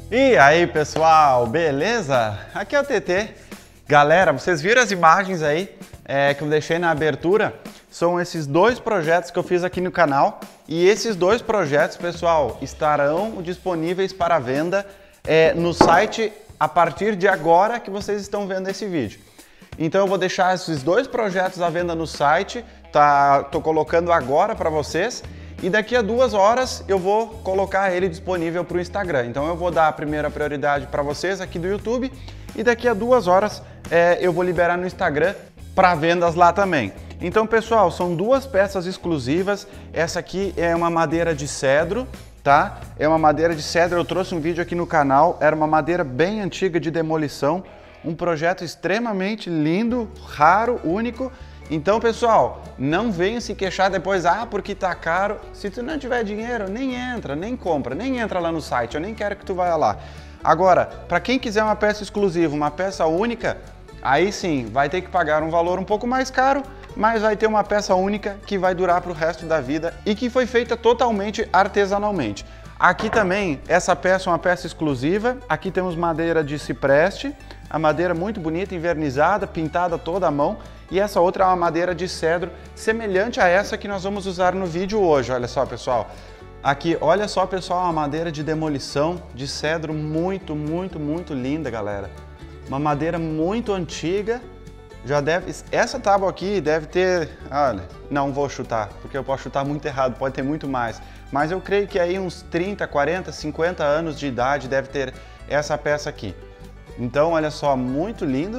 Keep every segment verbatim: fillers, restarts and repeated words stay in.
E aí pessoal, beleza? Aqui é o T T. Galera, vocês viram as imagens aí é, que eu deixei na abertura? São esses dois projetos que eu fiz aqui no canal. E esses dois projetos, pessoal, estarão disponíveis para venda é, no site a partir de agora que vocês estão vendo esse vídeo. Então eu vou deixar esses dois projetos à venda no site, tá? Tô colocando agora para vocês. E daqui a duas horas eu vou colocar ele disponível para o Instagram. Então eu vou dar a primeira prioridade para vocês aqui do YouTube e daqui a duas horas é, eu vou liberar no Instagram para vendas lá também. Então pessoal, são duas peças exclusivas. Essa aqui é uma madeira de cedro, tá? É uma madeira de cedro, eu trouxe um vídeo aqui no canal, era uma madeira bem antiga de demolição, um projeto extremamente lindo, raro, único. Então, pessoal, não venha se queixar depois, ah, porque tá caro. Se tu não tiver dinheiro, nem entra, nem compra, nem entra lá no site, eu nem quero que tu vá lá. Agora, para quem quiser uma peça exclusiva, uma peça única, aí sim, vai ter que pagar um valor um pouco mais caro, mas vai ter uma peça única que vai durar para o resto da vida e que foi feita totalmente artesanalmente. Aqui também, essa peça é uma peça exclusiva, aqui temos madeira de cipreste, a madeira muito bonita, envernizada, pintada toda à mão, e essa outra é uma madeira de cedro, semelhante a essa que nós vamos usar no vídeo hoje, olha só pessoal. Aqui, olha só pessoal, uma madeira de demolição, de cedro muito, muito, muito linda, galera. Uma madeira muito antiga, já deve, essa tábua aqui deve ter, olha, não vou chutar, porque eu posso chutar muito errado, pode ter muito mais. Mas eu creio que aí uns trinta, quarenta, cinquenta anos de idade deve ter essa peça aqui. Então, olha só, muito lindo.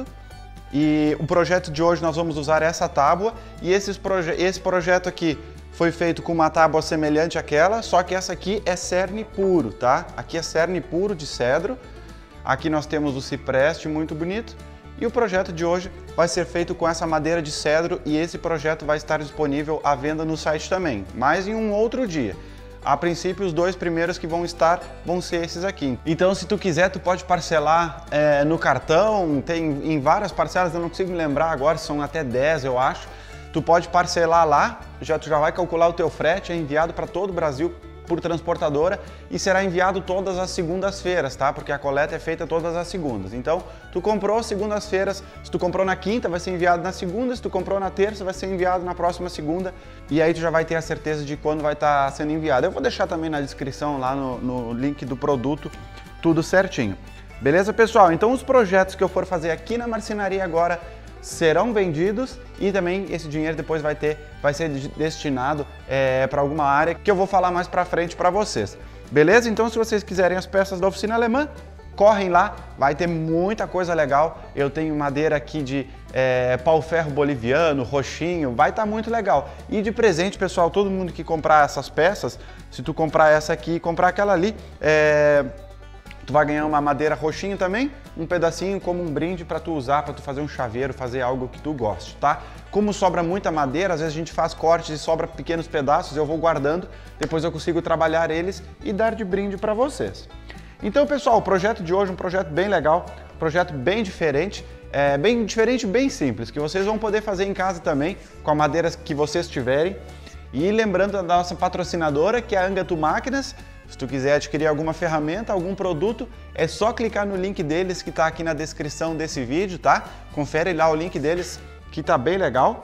E o projeto de hoje nós vamos usar essa tábua e esses proje esse projeto aqui foi feito com uma tábua semelhante àquela, só que essa aqui é cerne puro, tá? Aqui é cerne puro de cedro. Aqui nós temos o cipreste muito bonito. E o projeto de hoje vai ser feito com essa madeira de cedro e esse projeto vai estar disponível à venda no site também, mas em um outro dia. A princípio, os dois primeiros que vão estar vão ser esses aqui. Então, se tu quiser, tu pode parcelar é, no cartão, tem em várias parcelas, eu não consigo me lembrar agora, são até dez, eu acho. Tu pode parcelar lá, já, tu já vai calcular o teu frete, é enviado para todo o Brasil por transportadora e será enviado todas as segundas-feiras, tá? Porque a coleta é feita todas as segundas. Então, tu comprou segundas-feiras, se tu comprou na quinta, vai ser enviado na segunda, se tu comprou na terça, vai ser enviado na próxima segunda, e aí tu já vai ter a certeza de quando vai estar sendo enviado. Eu vou deixar também na descrição, lá no, no link do produto, tudo certinho. Beleza, pessoal? Então, os projetos que eu for fazer aqui na marcenaria agora serão vendidos e também esse dinheiro depois vai ter, vai ser destinado é, para alguma área que eu vou falar mais para frente para vocês. Beleza? Então, se vocês quiserem as peças da oficina alemã, correm lá, vai ter muita coisa legal. Eu tenho madeira aqui de é, pau-ferro boliviano, roxinho, vai estar tá muito legal. E de presente, pessoal, todo mundo que comprar essas peças, se tu comprar essa aqui e comprar aquela ali, é, tu vai ganhar uma madeira roxinha também, um pedacinho como um brinde para tu usar, para tu fazer um chaveiro, fazer algo que tu goste, tá? Como sobra muita madeira, às vezes a gente faz cortes e sobra pequenos pedaços, eu vou guardando, depois eu consigo trabalhar eles e dar de brinde para vocês. Então, pessoal, o projeto de hoje é um projeto bem legal, um projeto bem diferente, é, bem diferente, bem simples, que vocês vão poder fazer em casa também, com a madeira que vocês tiverem. E lembrando da nossa patrocinadora, que é a Angatu Máquinas. Se tu quiser adquirir alguma ferramenta, algum produto, é só clicar no link deles que está aqui na descrição desse vídeo, tá? Confere lá o link deles, que tá bem legal.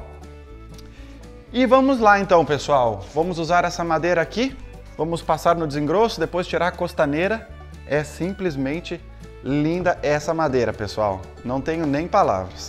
E vamos lá então, pessoal. Vamos usar essa madeira aqui, vamos passar no desengrosso, depois tirar a costaneira. É simplesmente linda essa madeira, pessoal. Não tenho nem palavras.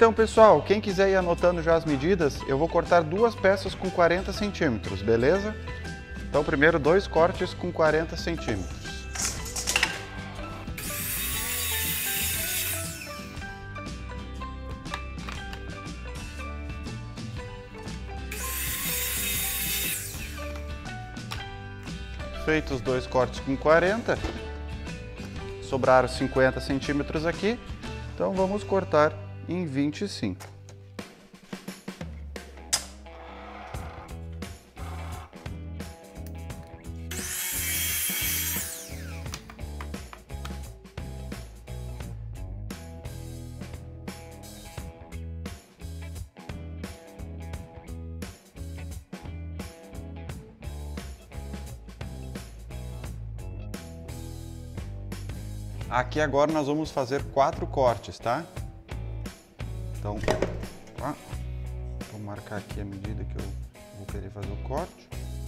Então, pessoal, quem quiser ir anotando já as medidas, eu vou cortar duas peças com quarenta centímetros, beleza? Então, primeiro dois cortes com quarenta centímetros. Feitos os dois cortes com quarenta, sobraram cinquenta centímetros aqui, então vamos cortar em vinte e cinco. Aqui agora nós vamos fazer quatro cortes, tá? Então, ó, vou marcar aqui a medida que eu vou querer fazer o corte.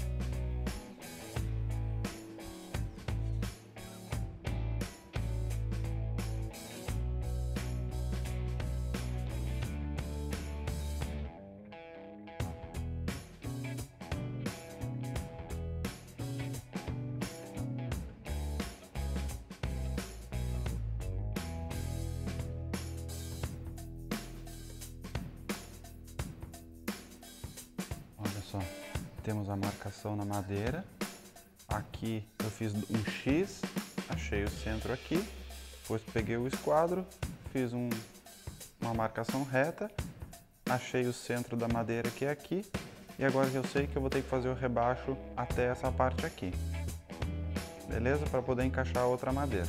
Olha só, temos a marcação na madeira. Aqui eu fiz um X, achei o centro aqui, depois peguei o esquadro, fiz um, uma marcação reta, achei o centro da madeira que é aqui, e agora eu sei que eu vou ter que fazer o rebaixo até essa parte aqui, beleza? Para poder encaixar a outra madeira.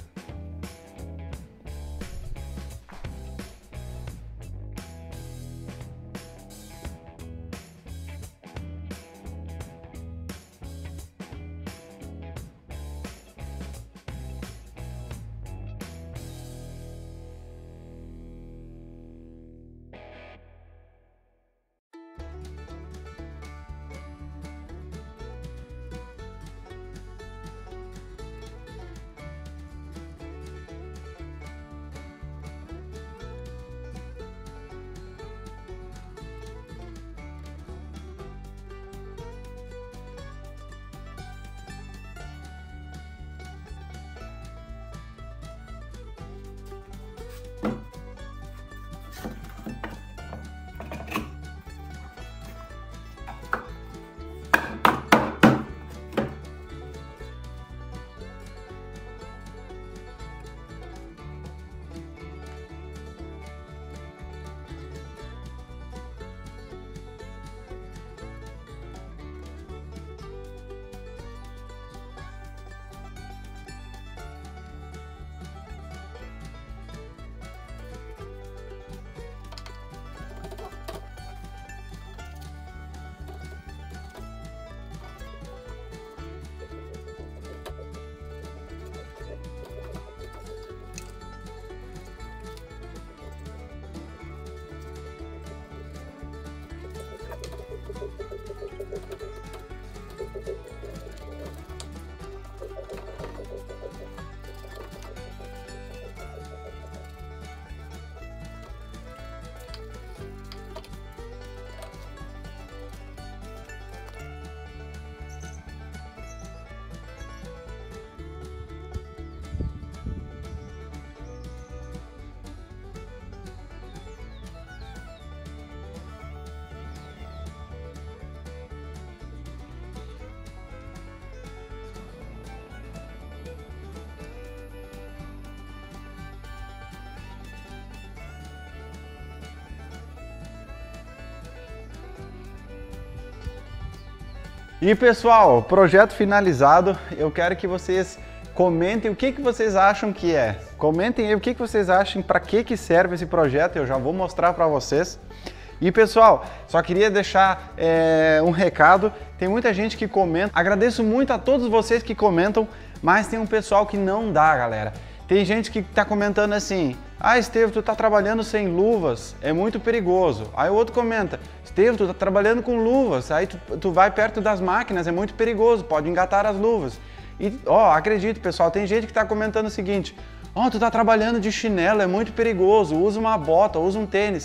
E pessoal, projeto finalizado, eu quero que vocês comentem o que, que vocês acham que é. Comentem aí o que, que vocês acham, para que, que serve esse projeto, eu já vou mostrar para vocês. E pessoal, só queria deixar é, um recado, tem muita gente que comenta, agradeço muito a todos vocês que comentam, mas tem um pessoal que não dá, galera. Tem gente que tá comentando assim, ah, Estevam, tu tá trabalhando sem luvas, é muito perigoso. Aí o outro comenta, Estevam, tu tá trabalhando com luvas, aí tu, tu vai perto das máquinas, é muito perigoso, pode engatar as luvas. E, ó, acredito, pessoal, tem gente que tá comentando o seguinte, ó, tu tá trabalhando de chinelo, é muito perigoso, usa uma bota, usa um tênis.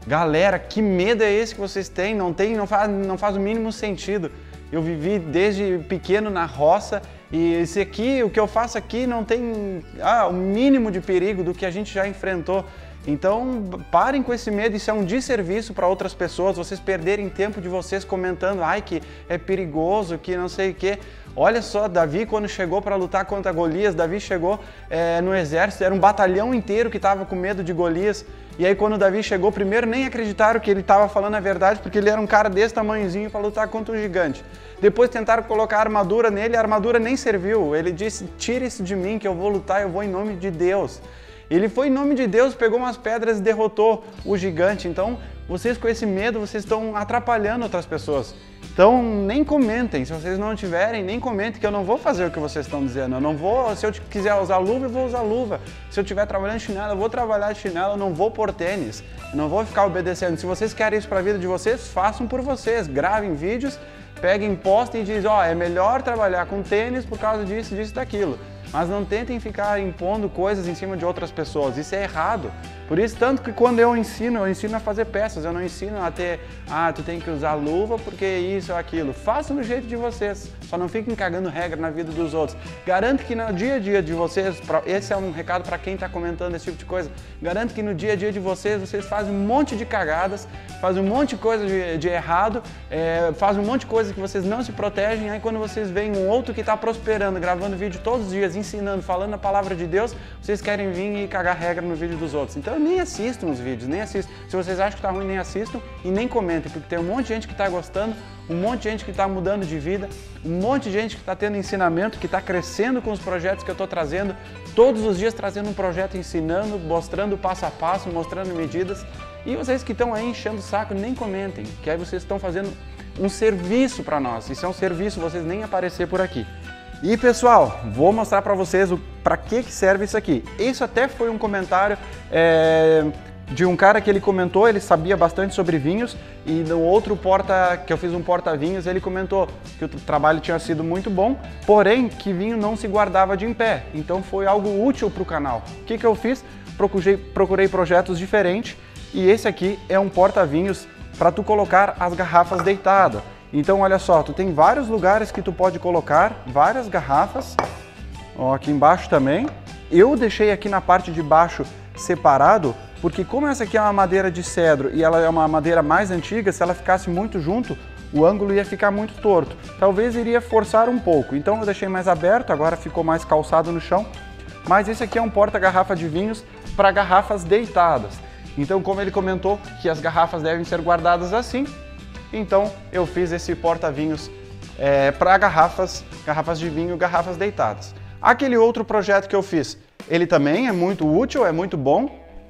Galera, que medo é esse que vocês têm? Não tem, não faz, não faz o mínimo sentido. Eu vivi desde pequeno na roça e esse aqui, o que eu faço aqui não tem ah, o mínimo de perigo do que a gente já enfrentou. Então parem com esse medo, isso é um desserviço para outras pessoas, vocês perderem tempo de vocês comentando, ai que é perigoso, que não sei o que. Olha só, Davi quando chegou para lutar contra Golias, Davi chegou é, no exército, era um batalhão inteiro que estava com medo de Golias. E aí quando Davi chegou, primeiro nem acreditaram que ele estava falando a verdade, porque ele era um cara desse tamanhozinho para lutar contra um gigante. Depois tentaram colocar armadura nele, a armadura nem serviu. Ele disse, tire isso de mim que eu vou lutar, eu vou em nome de Deus. Ele foi em nome de Deus, pegou umas pedras e derrotou o gigante. Então, vocês com esse medo, vocês estão atrapalhando outras pessoas. Então, nem comentem. Se vocês não tiverem, nem comentem que eu não vou fazer o que vocês estão dizendo. Eu não vou, se eu quiser usar luva, eu vou usar luva. Se eu estiver trabalhando de chinelo, eu vou trabalhar de chinelo, eu não vou pôr tênis. Eu não vou ficar obedecendo. Se vocês querem isso para a vida de vocês, façam por vocês. Gravem vídeos, peguem, postem e dizem, ó, oh, é melhor trabalhar com tênis por causa disso, disso, daquilo. Mas não tentem ficar impondo coisas em cima de outras pessoas, isso é errado. Por isso, tanto que quando eu ensino, eu ensino a fazer peças, eu não ensino a ter, ah, tu tem que usar luva porque isso ou aquilo. Façam do jeito de vocês, só não fiquem cagando regra na vida dos outros. Garanto que no dia a dia de vocês, esse é um recado para quem está comentando esse tipo de coisa, garanto que no dia a dia de vocês, vocês fazem um monte de cagadas, fazem um monte de coisa de, de errado, é, fazem um monte de coisa que vocês não se protegem, aí quando vocês veem um outro que está prosperando, gravando vídeo todos os dias, ensinando, falando a palavra de Deus, vocês querem vir e cagar regra no vídeo dos outros. Então nem assistam os vídeos, nem assistam. Se vocês acham que tá ruim, nem assistam e nem comentem, porque tem um monte de gente que está gostando, um monte de gente que está mudando de vida, um monte de gente que está tendo ensinamento, que está crescendo com os projetos que eu estou trazendo, todos os dias trazendo um projeto ensinando, mostrando passo a passo, mostrando medidas. E vocês que estão aí enchendo o saco, nem comentem, que aí vocês estão fazendo um serviço para nós. Isso é um serviço, vocês nem aparecer por aqui. E pessoal, vou mostrar para vocês para que, que serve isso aqui. Isso até foi um comentário é, de um cara que ele comentou, ele sabia bastante sobre vinhos e no outro porta, que eu fiz um porta-vinhos, ele comentou que o trabalho tinha sido muito bom, porém que vinho não se guardava de em pé, então foi algo útil para o canal. O que, que eu fiz? Procurei, procurei projetos diferentes e esse aqui é um porta-vinhos para tu colocar as garrafas deitadas. Então olha só, tu tem vários lugares que tu pode colocar várias garrafas, ó, aqui embaixo também. Eu deixei aqui na parte de baixo separado, porque como essa aqui é uma madeira de cedro e ela é uma madeira mais antiga, se ela ficasse muito junto, o ângulo ia ficar muito torto. Talvez iria forçar um pouco, então eu deixei mais aberto, agora ficou mais calçado no chão. Mas esse aqui é um porta-garrafa de vinhos para garrafas deitadas. Então como ele comentou que as garrafas devem ser guardadas assim, então eu fiz esse porta-vinhos é, para garrafas, garrafas de vinho, garrafas deitadas. Aquele outro projeto que eu fiz, ele também é muito útil, é muito bom,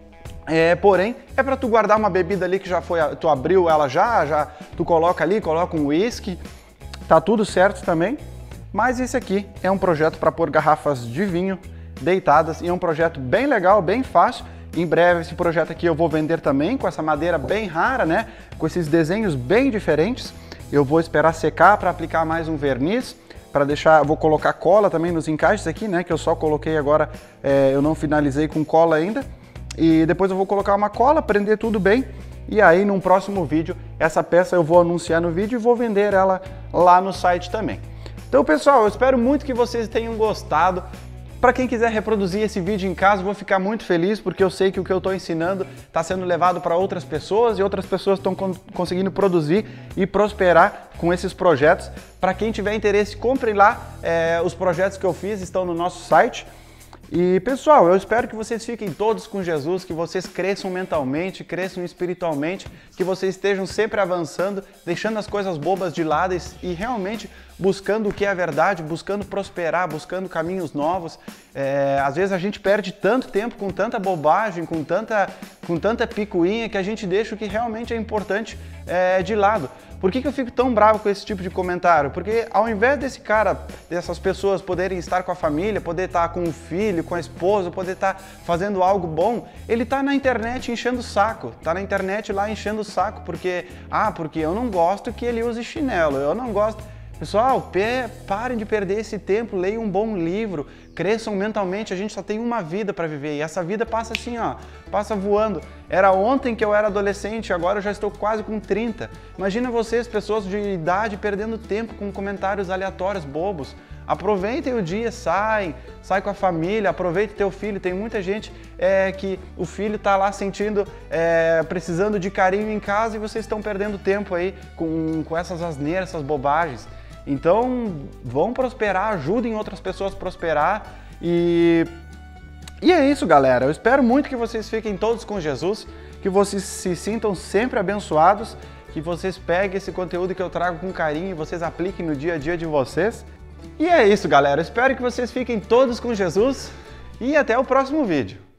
é, porém é para tu guardar uma bebida ali que já foi, tu abriu ela já, já tu coloca ali, coloca um whisky, tá tudo certo também. Mas esse aqui é um projeto para pôr garrafas de vinho deitadas e é um projeto bem legal, bem fácil. Em breve esse projeto aqui eu vou vender também com essa madeira bem rara, né? Com esses desenhos bem diferentes. Eu vou esperar secar para aplicar mais um verniz, para deixar, vou colocar cola também nos encaixes aqui, né? Que eu só coloquei agora, é, eu não finalizei com cola ainda. E depois eu vou colocar uma cola, prender tudo bem. E aí num próximo vídeo, essa peça eu vou anunciar no vídeo e vou vender ela lá no site também. Então pessoal, eu espero muito que vocês tenham gostado. Para quem quiser reproduzir esse vídeo em casa, vou ficar muito feliz, porque eu sei que o que eu estou ensinando está sendo levado para outras pessoas e outras pessoas estão conseguindo produzir e prosperar com esses projetos. Para quem tiver interesse, compre lá, é, os projetos que eu fiz estão no nosso site. E pessoal, eu espero que vocês fiquem todos com Jesus, que vocês cresçam mentalmente, cresçam espiritualmente, que vocês estejam sempre avançando, deixando as coisas bobas de lado e, e realmente buscando o que é a verdade, buscando prosperar, buscando caminhos novos. É, às vezes a gente perde tanto tempo com tanta bobagem, com tanta, com tanta picuinha, que a gente deixa o que realmente é importante é, de lado. Por que que eu fico tão bravo com esse tipo de comentário? Porque ao invés desse cara, dessas pessoas poderem estar com a família, poder estar com o filho, com a esposa, poder estar fazendo algo bom, ele está na internet enchendo o saco, está na internet lá enchendo o saco, porque, ah, porque eu não gosto que ele use chinelo, eu não gosto... Pessoal, parem de perder esse tempo, leiam um bom livro, cresçam mentalmente, a gente só tem uma vida para viver e essa vida passa assim, ó, passa voando. Era ontem que eu era adolescente, agora eu já estou quase com trinta. Imagina vocês, pessoas de idade, perdendo tempo com comentários aleatórios, bobos. Aproveitem o dia, saem, sai com a família, aproveite teu filho. Tem muita gente é, que o filho está lá sentindo, é, precisando de carinho em casa e vocês estão perdendo tempo aí com, com essas asneiras, essas bobagens. Então, vão prosperar, ajudem outras pessoas a prosperar e... E é isso, galera. Eu espero muito que vocês fiquem todos com Jesus, que vocês se sintam sempre abençoados, que vocês peguem esse conteúdo que eu trago com carinho e vocês apliquem no dia a dia de vocês. E é isso, galera. Eu espero que vocês fiquem todos com Jesus e até o próximo vídeo.